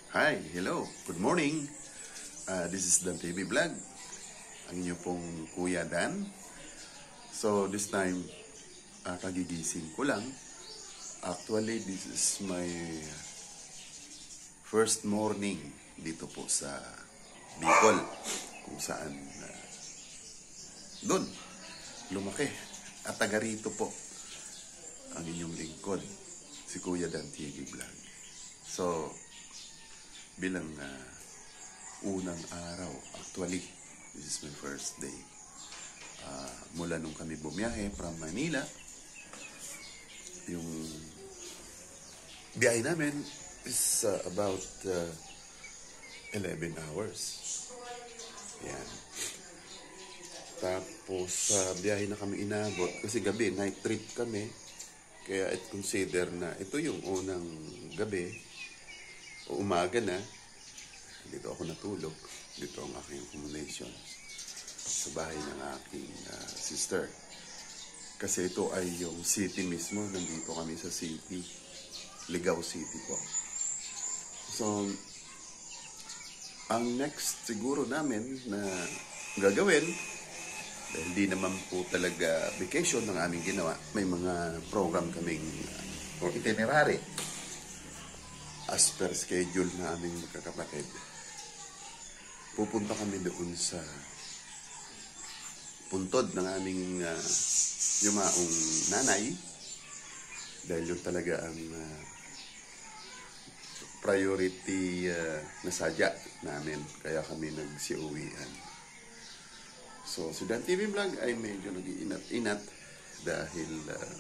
Hi, hello, good morning. This is Dan TV Vlog. Ang inyo pong Kuya Dan. So this time, kagigising ko lang. Actually, this is my first morning dito po sa Bicol. Kung saan doon lumaki. At taga rito po ang inyong lingkod, si Kuya Dan TV Vlog. So, bilang unang araw, actually, this is my first day. Mula nung kami bumiyahe from Manila, yung biyahe namin is about 11 hours. Yan. Tapos, biyahe na kami inabot. Kasi gabi, night trip kami. Kaya it consider na ito yung unang gabi o umaga na. Dito ako natulog. Dito ang aking accommodation sa bahay ng aking sister. Kasi ito ay yung city mismo. Nandito kami sa city. Ligao City po. So, ang next siguro namin na gagawin, dahil di naman po talaga vacation ng aming ginawa, may mga program kaming or itinerary as per schedule na aming magkakapatid. Pupunta kami doon sa puntod ng aming yumaong nanay dahil yun talaga ang priority na sadya namin, kaya kami nagsiuwian. So, si Dan TV Vlog ay medyo nag-iinat-inat dahil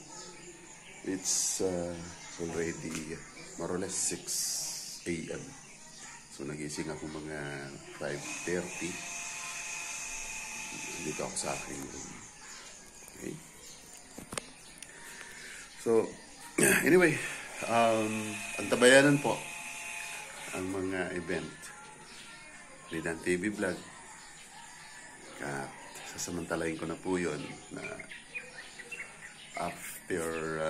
it's already more or less 6 a.m. So, nagising ako mga 5:30. Dito ako sa aking room. Okay? So, anyway, antabayanan po ang mga event ni Dan TV Vlog. At sasamantalahin ko na po yun na after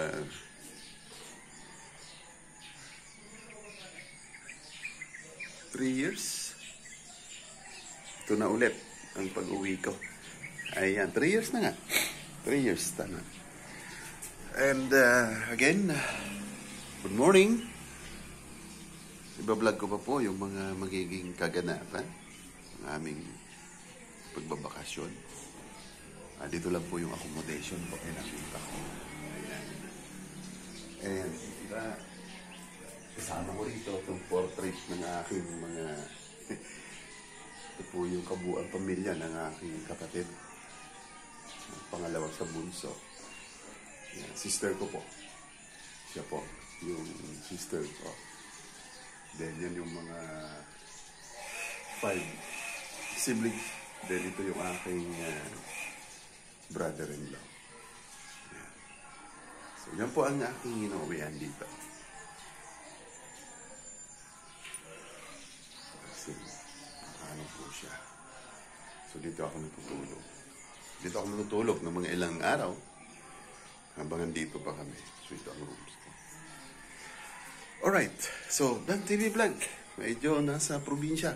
3 years, ito na ulit ang pag-uwi ko. Ayan, 3 years na nga. 3 years, tama. And again, good morning. Iba-vlog ko pa po yung mga magiging kaganapan ng aming pagbabakasyon. Dito lang po yung accommodation po pinakita ko. Ayan. And kasama ko rito itong portrait ng aking mga ito po yung kabuuan pamilya ng aking kapatid. Pangalawa sa bunso. Ayan, sister ko po. Siya po yung sister ko. Then yan yung mga 5 siblings. Then ito yung aking brother-in-law. Yan. So yan po ang aking inuwian dito. Kasi ano po siya. So dito ako natutulog. Dito ako natutulog ng mga ilang araw habang nandito pa kami. So ito ang rooms ko. Alright. So Dan TV Vlog. Medyo nasa probinsya.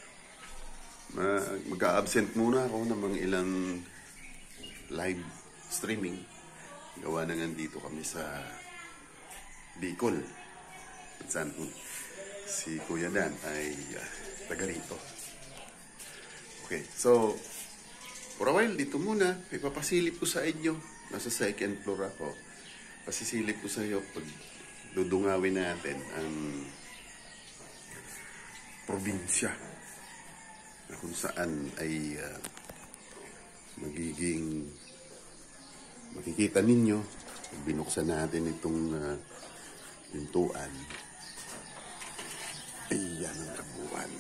Mag-a-absent muna ako ng mga ilang live streaming. Gawa na nandito kami sa Bicol. Saan si Kuya Dan ay taga rito. Okay, so for a while dito muna, ipapasilip ko sa inyo. Nasa second floor ako. Pasisilip ko sa iyo pag dudungawin natin ang probinsya na kung saan ay magiging makikita ninyo pag binuksan natin itong pintuan. Ayan ang kabuuan.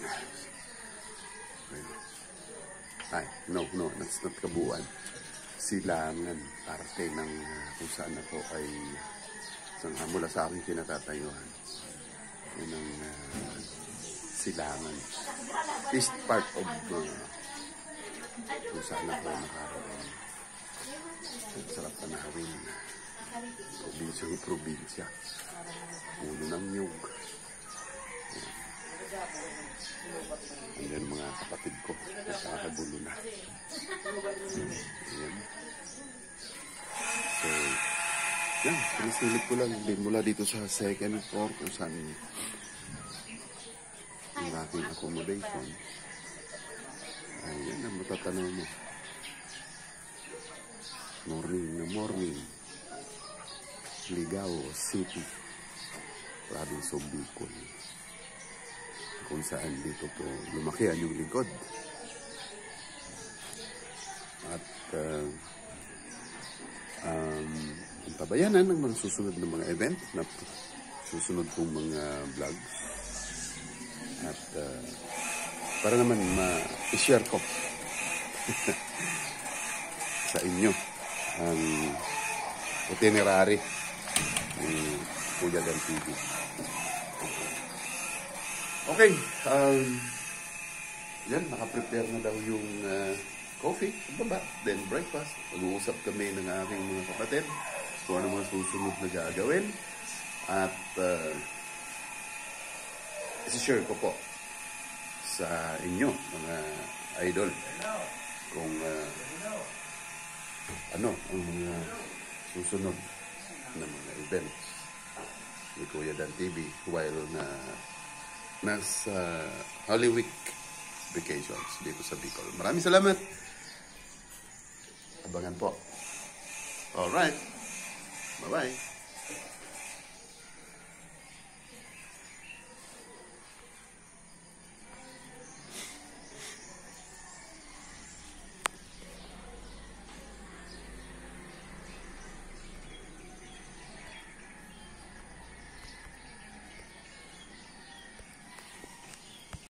Ay, no, that's not kabuuan. Silangan, parte ng kung saan ako ay mula sa aking kinatatayuhan. Yun ang silangan. East part of kung saan ako nakaroon. Sarap tanawin. Probinsya. Puno ng nyug. Silip ko lang din mula dito sa second floor kung saan yung aking accommodation. Ayan ang matatanaw mo. Morning na morning. Ligao City, province of Bicol. Kung saan dito po lumaki ang yung lingkod. At ang tabayanan ng mga susunod na mga event na susunod kong mga vlogs. At para naman ma-share ko sa inyo ang itinerary ni Kuya Dan TV. Okay, yan, nakaprepare na daw yung coffee sa baba, then breakfast. Mag-uusap kami ng aking mga kapatid kung ano mga susunod na gagawin. At isi-share ko po sa inyo, mga idol, kung ano ang mga susunod na mga events ni Kuya Dan TV while nasa Holy Week vacations dito sa Bicol. Maraming salamat. Abangan po. Alright. Bye-bye.